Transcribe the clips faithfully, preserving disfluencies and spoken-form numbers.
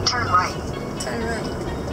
Turn right. Turn right.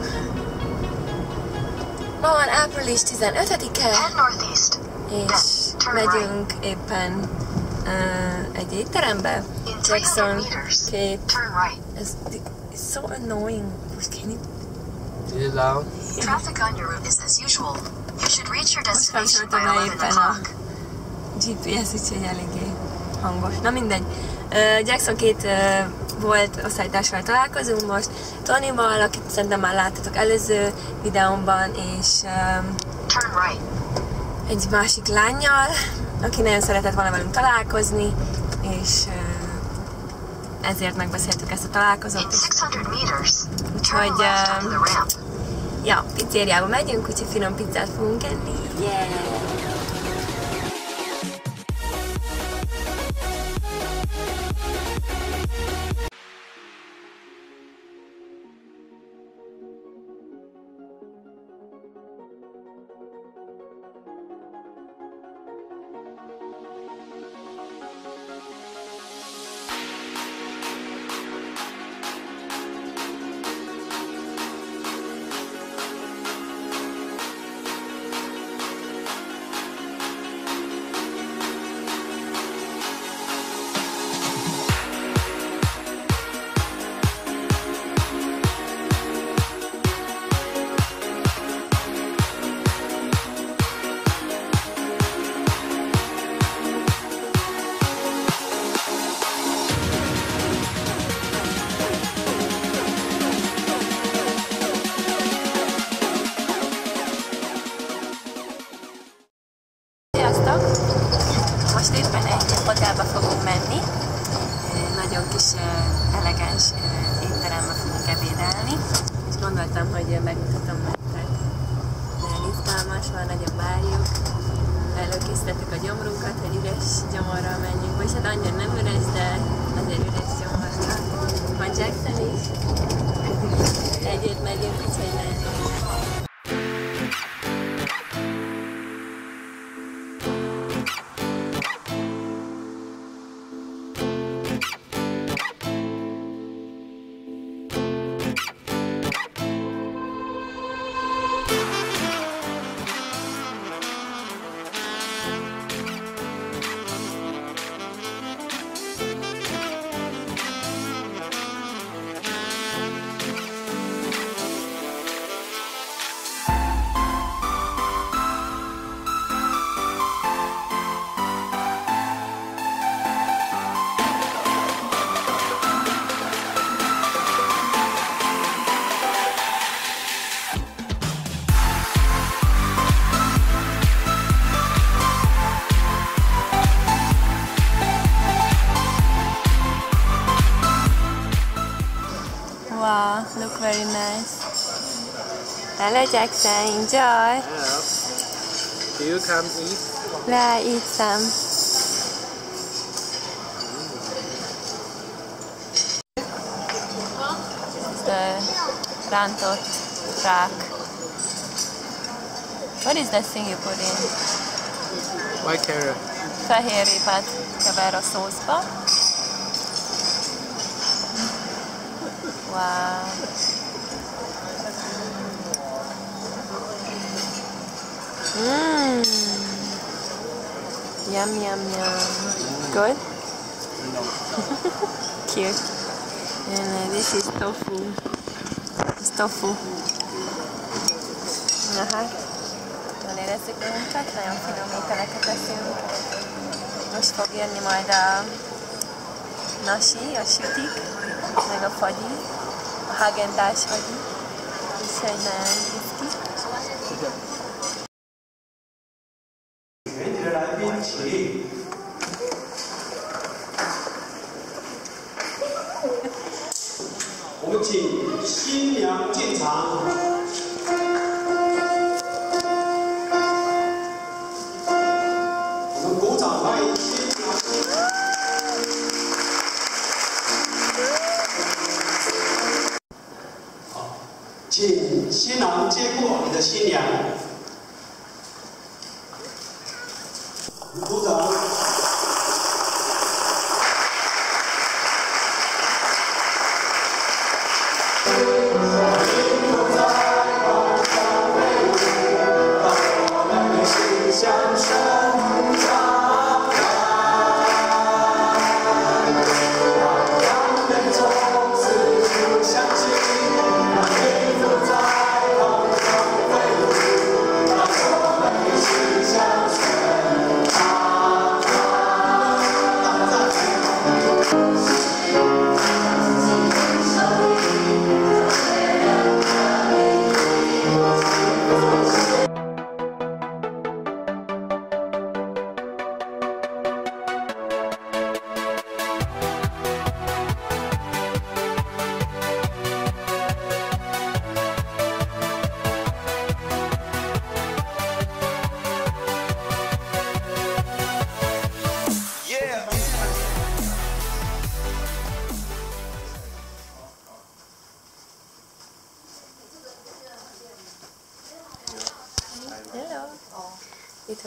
Ma van április tizenötödike, Head northeast. és Turn megyünk éppen uh, egy étterembe. In three hundred Jackson, meters, Kate. turn right. Ez it's so annoying. Can you... Is it loud? Traffic on your route is as usual. You should reach your Most destination by kapcsoltam le eleven éppen a o'clock. gé pé es, úgyhogy eléggé hangos. Na mindegy. Uh, Jackson két uh, volt osztálytársával találkozunk most. Tonyval, akit szerintem már láttatok előző videómban, és um, Turn right. egy másik lánnyal, aki nagyon szeretett volna velünk találkozni, és uh, ezért megbeszéltük ezt a találkozót. In six hundred meters, Úgyhogy, turn left onto the ramp. ja, pizzériába megyünk, úgyhogy finom pizzát fogunk enni. Yeah! Most éppen egy hotelba fogunk menni, nagyon kis elegáns étterembe fogunk ebédelni, és gondoltam, hogy megmutatom nektek. Nagyon izgalmas, van, nagyon várjuk. Előkészítettük a gyomrunkat, hogy üres gyomorral menjünk, vagy hát annyira nem üres, de azért üres gyomorral. Van Jackson is. Együtt megyünk, úgyhogy menjünk. Wow, look very nice. Hello Jackson, enjoy. Yeah. Do you come eat? Yeah, eat some. The rántott rák. What is that thing you put in? White carrot. Fehérrépát kever a szószba. Wow. Mmm. Yum, yum, yum. Good? Cute. And uh, this is tofu. It's tofu. Na hát, jól érezzük magunkat, nagyon finom ételeket eszünk. Most fog jönni majd a nasi, a sütik, meg a fagyi, a Häagen-Dazs fagyi, úgyhogy nagyon néz ki. 全体的来宾起立。我们请新娘进场。我们鼓掌欢迎新娘。好，请新郎接过你的新娘。 鼓掌。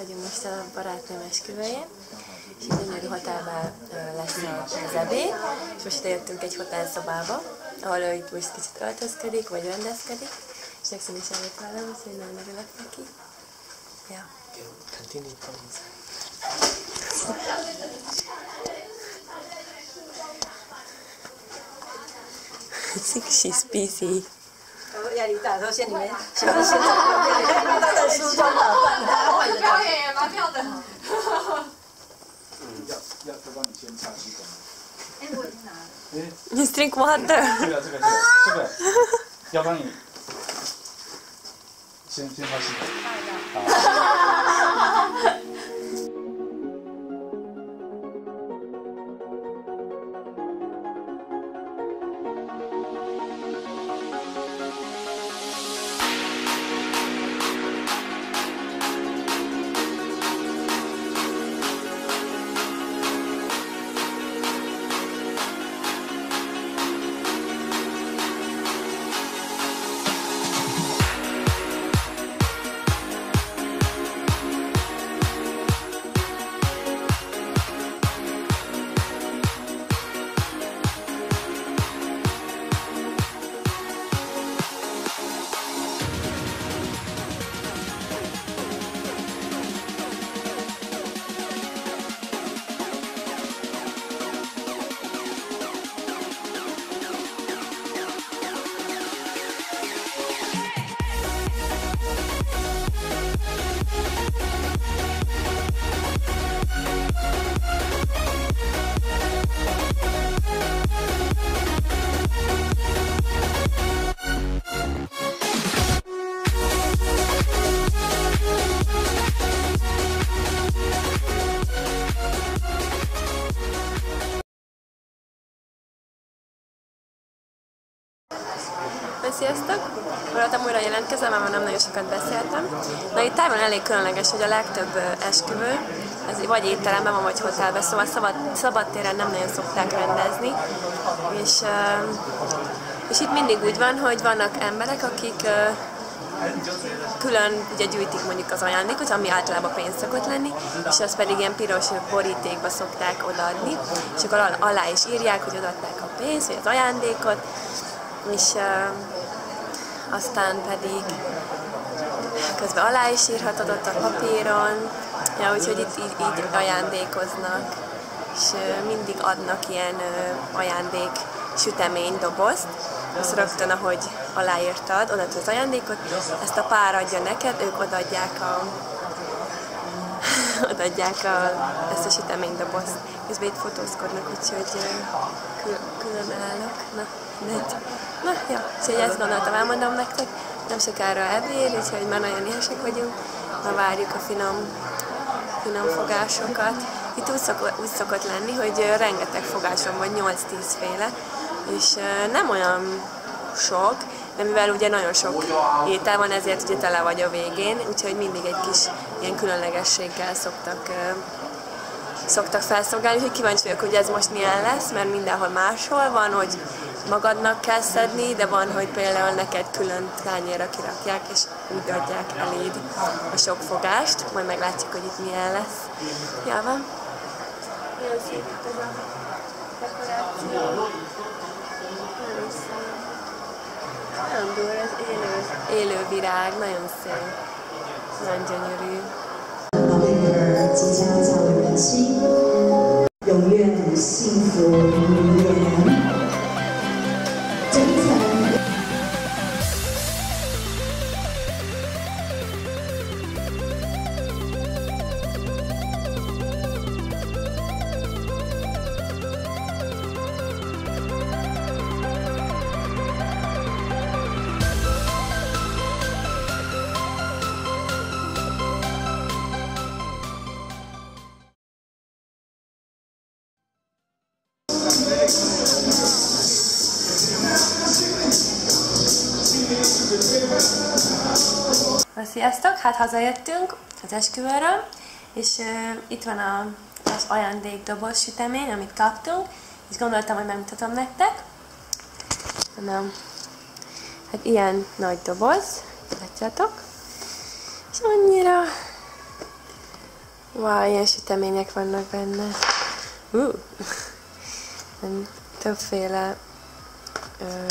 vagyunk most a barátnőm esküvőjén, és egy gyönyörű hotelben lesz az ebéd, és most eljöttünk egy hotelszobába, ahol ő itt most kicsit öltözködik, vagy rendezkedik, és Nexon is eljött velem, úgyhogy nagyon örülök neki. Ja. Continue, please. I think she's busy. 压力大，说心里面想到现在，他在梳妆打扮，他换人。 表演也蛮妙的。 要要要帮你先插吸管。 哎，我已经拿了。 哎， Just drink water. 这个这个这个这个，要帮你先先插吸管。好。 Sziasztok! Voltam újra jelentkezem, mert nem nagyon sokat beszéltem. Na itt Tájban elég különleges, hogy a legtöbb esküvő, ez vagy étteremben van, vagy hotelben, szóval szabad, szabadtéren nem nagyon szokták rendezni. És, és itt mindig úgy van, hogy vannak emberek, akik külön ugye gyűjtik mondjuk az ajándékot, ami általában pénz szokott lenni, és azt pedig ilyen piros borítékba szokták odaadni, és akkor alá is írják, hogy odaadták a pénzt, vagy az ajándékot, és uh, aztán pedig közben alá is írhatod ott a papíron, ja, úgyhogy itt így, így ajándékoznak, és uh, mindig adnak ilyen uh, ajándék süteménydobozt, azt rögtön, ahogy aláírtad, odaadod az ajándékot, ezt a pár adja neked, ők odaadják a odaadják a, ezt a süteménydobozt. Közben itt fotózkodnak, úgyhogy kül, külön állok. Na, de, na, ja, úgyhogy ezt gondoltam, elmondom nektek. Nem sokára ebéd, úgyhogy már nagyon éhesek vagyunk. Már várjuk a finom, finom fogásokat. Itt úgy, szok, úgy szokott lenni, hogy rengeteg fogásom van, nyolc-tíz féle, és nem olyan sok, de mivel ugye nagyon sok étel van, ezért ugye tele vagy a végén, úgyhogy mindig egy kis ilyen különlegességgel szoktak, uh, szoktak felszolgálni, úgyhogy kíváncsi vagyok, hogy ez most milyen lesz, mert mindenhol máshol van, hogy magadnak kell szedni, de van, hogy például neked külön tányérra kirakják, és úgy adják eléd a sok fogást, majd meglátjuk, hogy itt milyen lesz. Ja, van? Nagyon szép ez a dekoráció. Nagyon szép. Nagyon durva, ez élő, élő virág, nagyon szép, nagyon gyönyörű. 宝贝女儿即将嫁为人妻，永远幸福绵延。真诚。 Sziasztok! Hát hazajöttünk az esküvőről, és uh, itt van a, az ajándékdoboz sütemény, amit kaptunk, és gondoltam, hogy megmutatom nektek. Nem. Hát ilyen nagy doboz, látjátok, és annyira Wow, ilyen sütemények vannak benne. Uh. Többféle ö,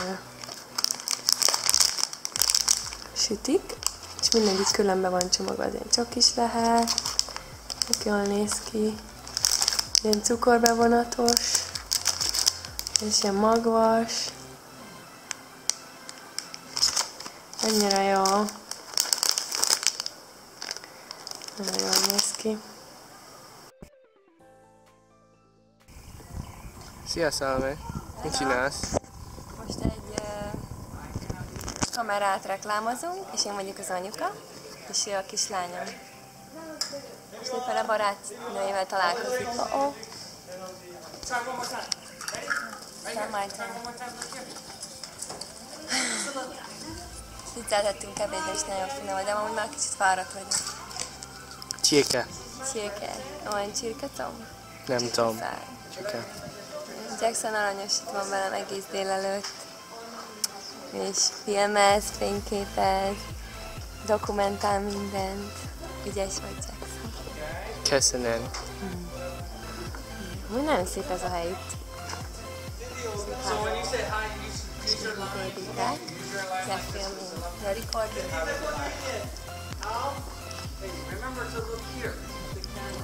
sütik, és mindegyik különbe van csomagolva, az ilyen csok is lehet, tök jól néz ki, ilyen cukorbevonatos, és ilyen magvas, annyira jó, nagyon jól néz ki. Szia, Szalmé! Mit csinálsz? Most egy uh, kamerát reklámozunk, és én vagyok az anyuka, és ő a kislányom. És éppen a barátnőjével találkozik. Oh, oh. Itt eltettünk ebédre, és nagyon finom, de amúgy már kicsit fáradt vagyok. Csirke. Csirke. Olyan csirketom? Nem tudom. Csirke. Jackson aranyos itt van velem egész délelőtt. És filmez, fényképez, dokumentál mindent. Ügyes vagy, Jackson. Köszönöm. Úgy nagyon szép ez a hely itt. So when you say hi, you use, use your line. Use your line. They're filming. They're recording. Hey, remember to look here. The camera.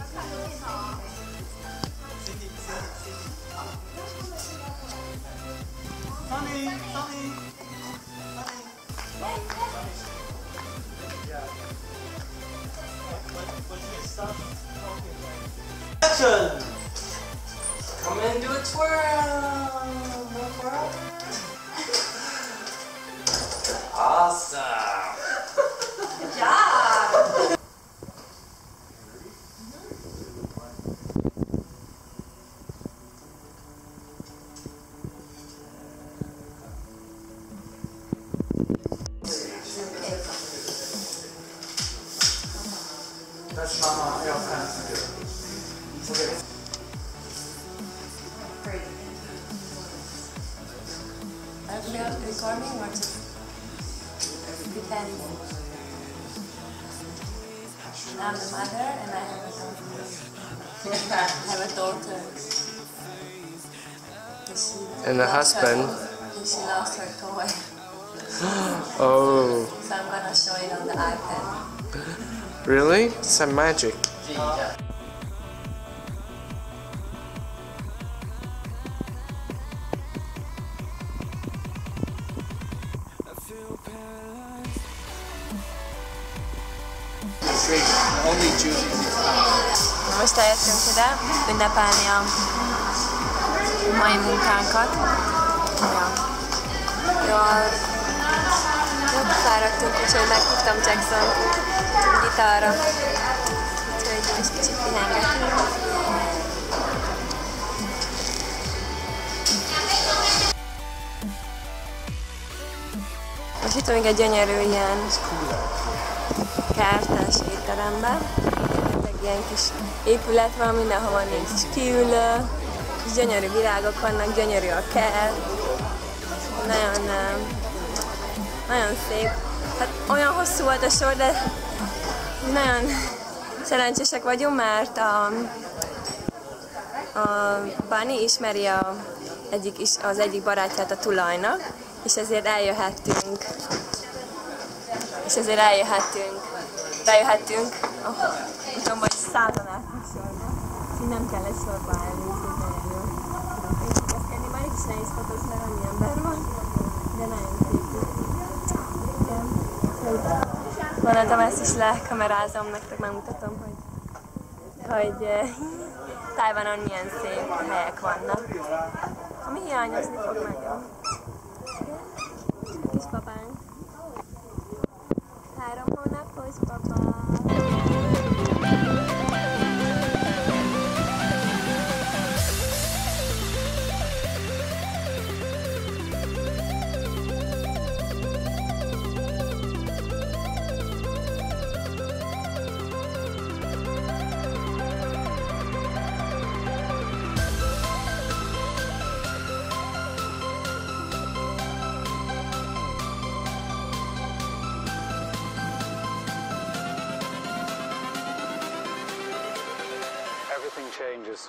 Sunny, Sunny, Action! Come and do a twirl. twirl. Awesome. Good job. That's Mama. Yeah, okay. Are we recording or just pretending? I'm the mother and I have a daughter. I have a daughter. And, she And a lost husband. Her, and she lost her toy. Oh, So I'm gonna show it on the iPad. really? It's some magic. Only Judy. Na most eljöttünk ide ünnepelni a mai munkánkat. Ja. Jól, jól fáradtunk, úgyhogy meghívtam Jackson gitára. Úgyhogy most kicsit pihengetünk. Most itt vagyunk egy gyönyörű ilyen kertes étteremben. Egy ilyen kis épület van, mindenhol nincs kiülő, és gyönyörű virágok vannak, gyönyörű a kert. Nagyon, nagyon szép. Hát olyan hosszú volt a sor, de nagyon szerencsések vagyunk, mert a, a Bunny ismeri a egyik, az egyik barátját a tulajnak, és ezért eljöhettünk. És ezért eljöhettünk. Bejöhettünk. Oh, tudom, hogy százan álltunk sorba. Így nem kell egy sorba állni, úgyhogy nagyon jó. És kezdeni már itt is nehéz fotózni, mert annyi ember van. De nagyon szép. Igen. Gondoltam, ezt is lekamerázom, nektek megmutatom, hogy, hogy Tajvanon milyen szép helyek vannak. Ami hiányozni fog nagyon. Kispapánk. Három hónapos papa. changes.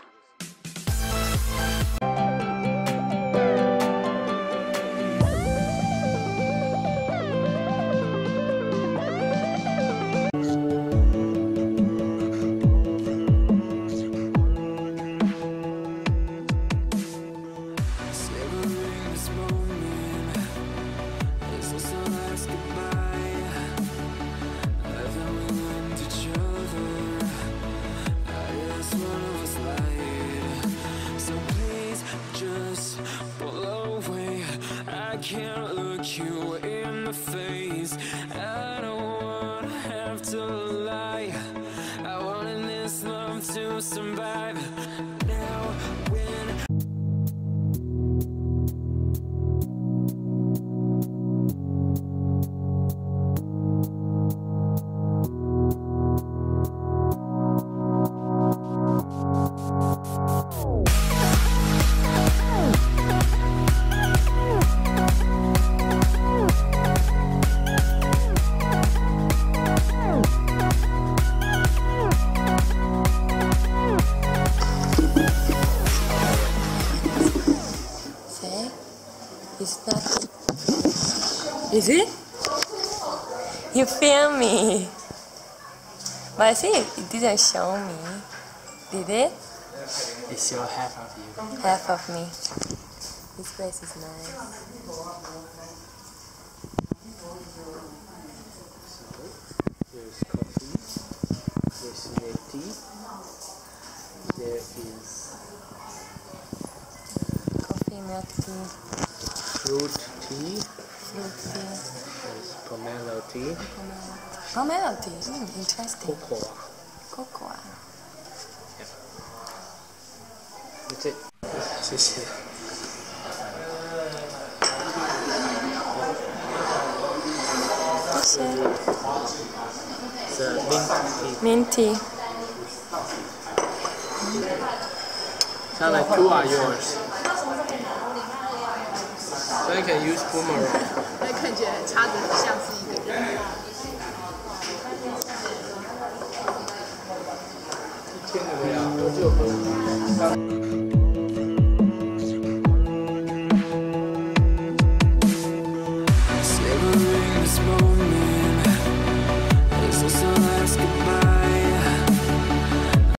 I can't look you in the face. I don't wanna have to lie. I wanted this love to survive. Now when Is that? Is it? You filmed me. But I see it, it didn't show me. Did it? It's your half of you. Half of me. This place is nice. There's coffee. There's milk tea. There is Coffee, milk tea, fruit tea. fruit tea, There's pomelo tea. pomelo tea. Mm, interesting. Cocoa. Cocoa. That's it. 谢谢。 谢谢。 It's a mint tea. Mint tea. Sound like two are yours. So you can use boomerang. 那看起来插着很像是一个人。 一天的不要，我就喝。